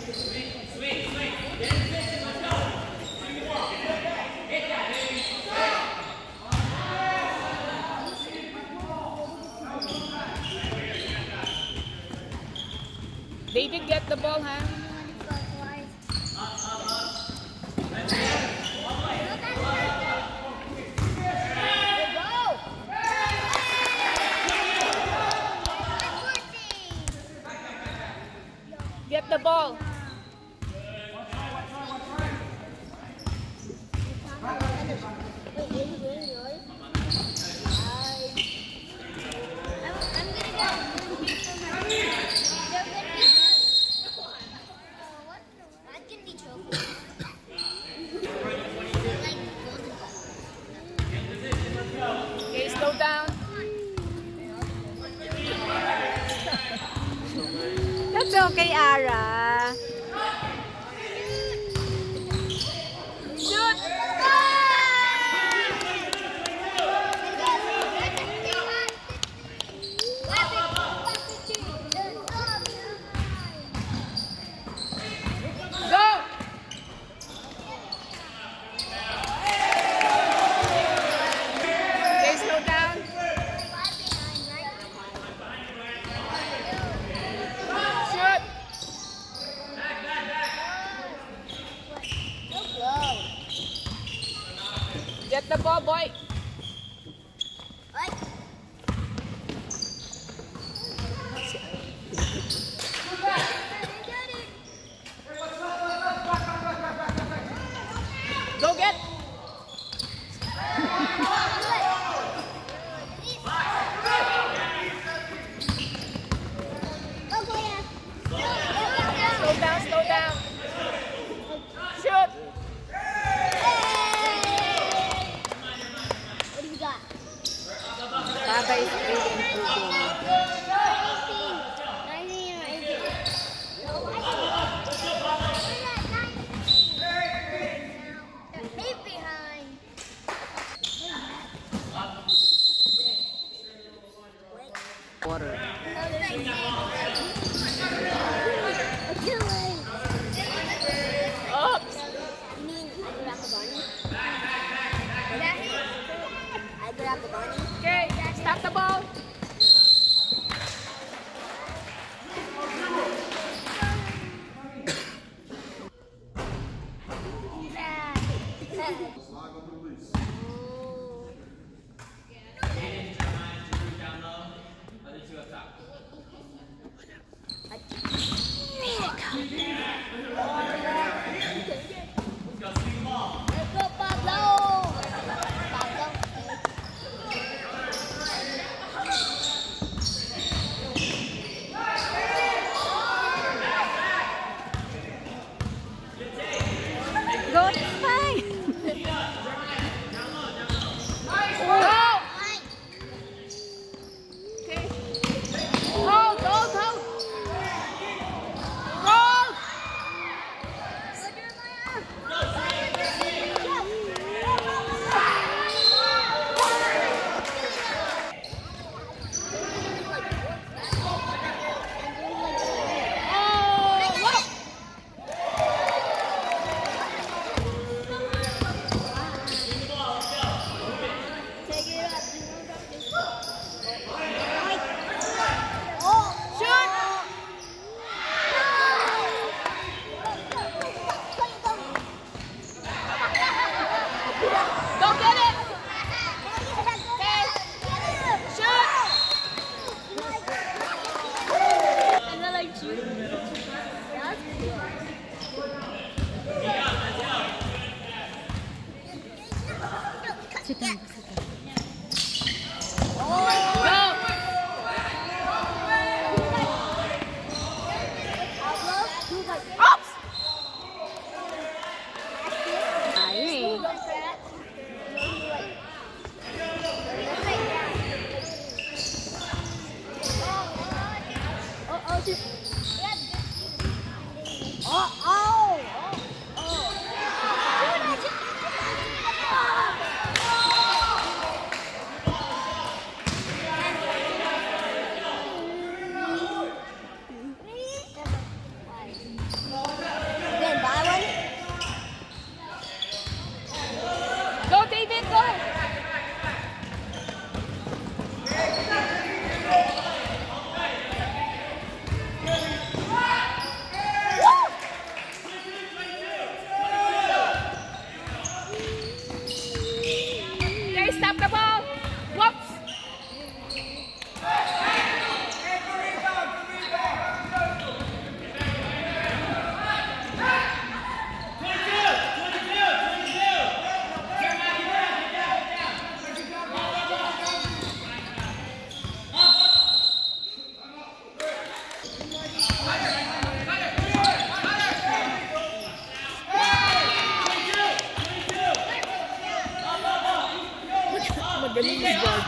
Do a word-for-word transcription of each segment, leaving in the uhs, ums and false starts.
They did get the ball, huh? Get the ball. Okay, slow down. That's okay, Ara. Shoot! Go! Okay, slow down. Shoot! Get the ball, boy. Go get. Slow down, slow down. Shoot. What do you got? Baba is really improving. nineteen or eighteen? They're eight behind. Water. Oops. You mean I grab the bunny? I grab the bunny. Okay, stop the ball. Let's go, Pablo! Pablo. Go, it's fine. Go. Okay. Hold, hold, hold. Hold. Go get it. Okay. Shoot. And then like shoot. That's Sit down. Go. Oops. Ayun eh. Oh, oh, oh, oh.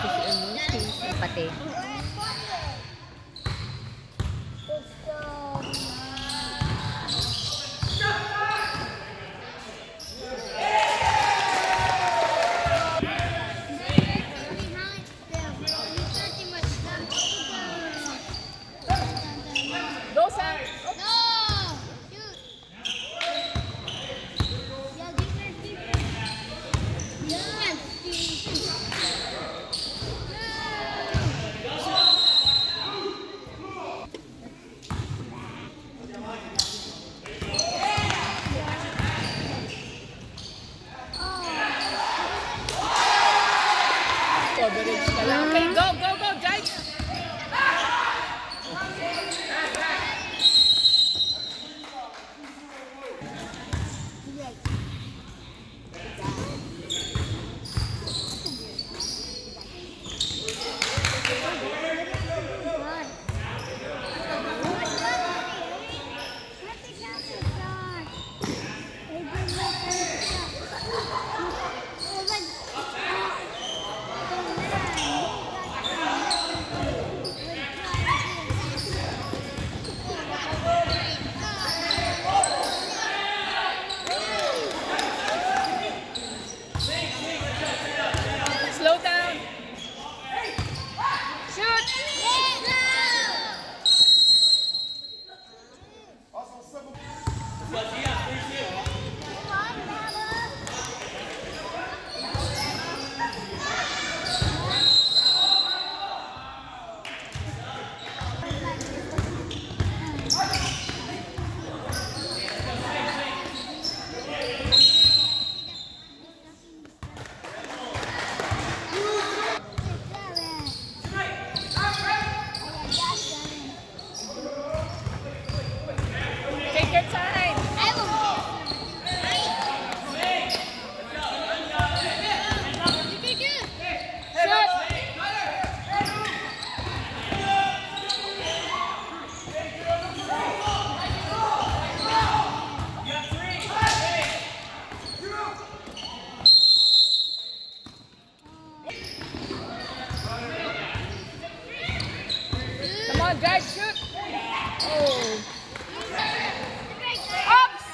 Gusto si Ernest. Pati. Go, Sam. Okay, go, go, go, Jake. Slow down. Shoot. Take your time. Come on, guys, shoot. Oh. Ups.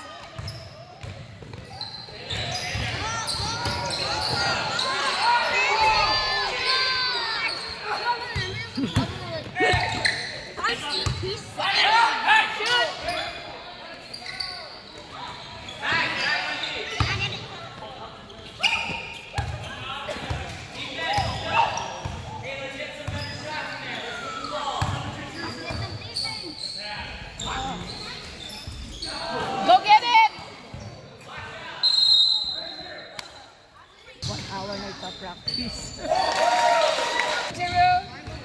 Go get it. One hour na ito-practice. Zero.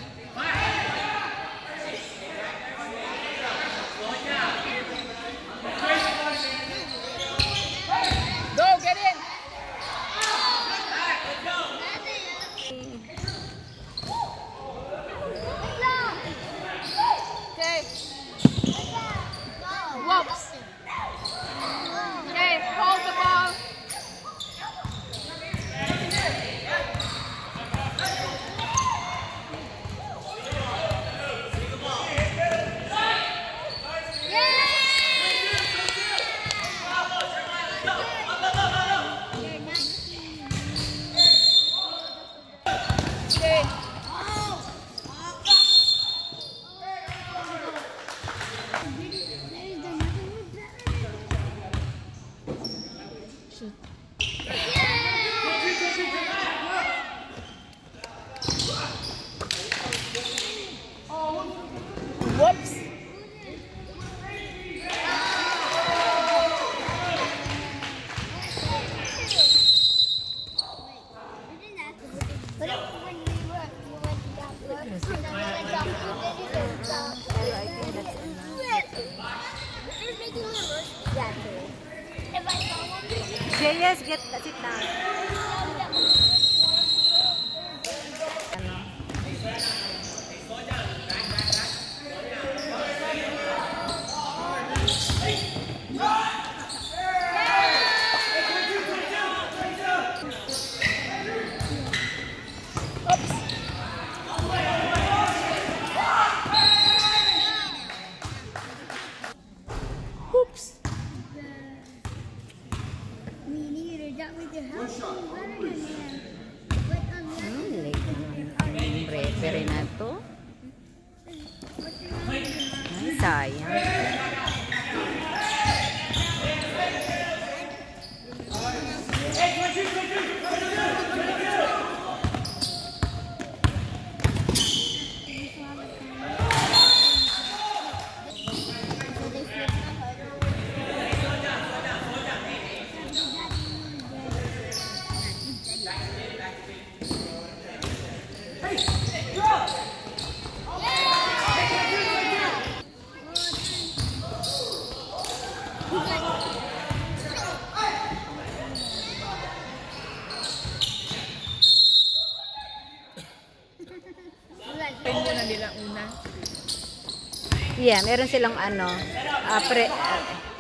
Go get it. Okay. Whoops. Okay, hold the ball. Okay. Whoops. Say yes, get sit down. Ano? Oops. Hmm, late naman ang referee na to. Ay, sayang. Pen mo na nila una. Yeah, meron silang ano, ah, pre, ah,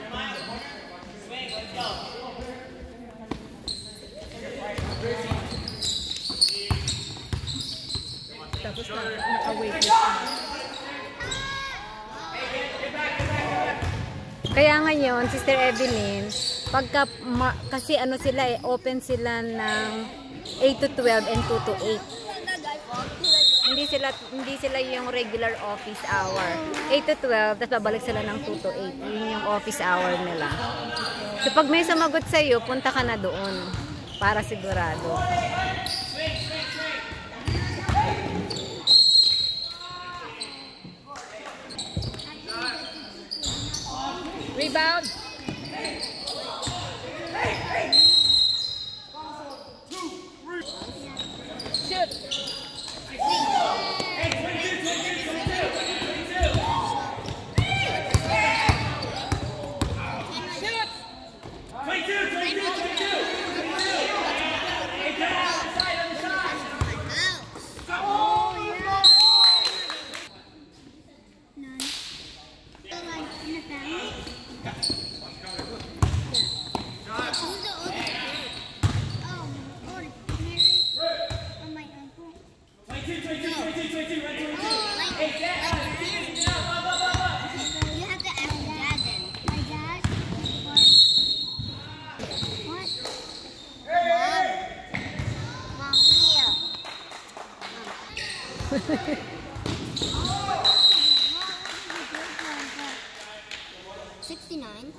Tapos na, naka-wait list na. kaya ngayon, Sister Evelyn, pagka, ma- kasi ano sila eh, open sila ng eight to twelve and two to eight. Hindi sila hindi sila yung regular office hour. eight to twelve, tapos babalik sila ng two to eight. Yun yung office hour nila. So pag may sumagot sa iyo, punta ka na doon para sigurado. Rebound. Shoot. Sixty-nine.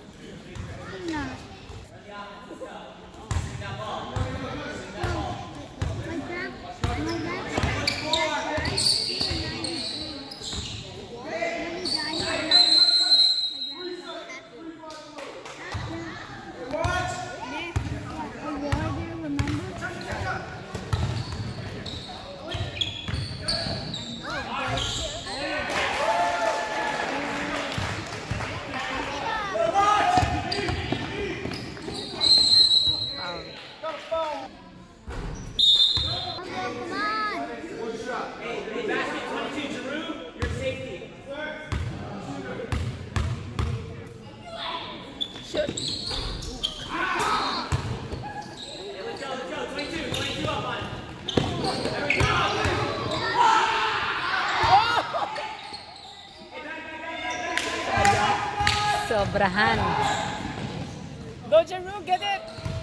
Sobrahan. Go, Jeru, get it.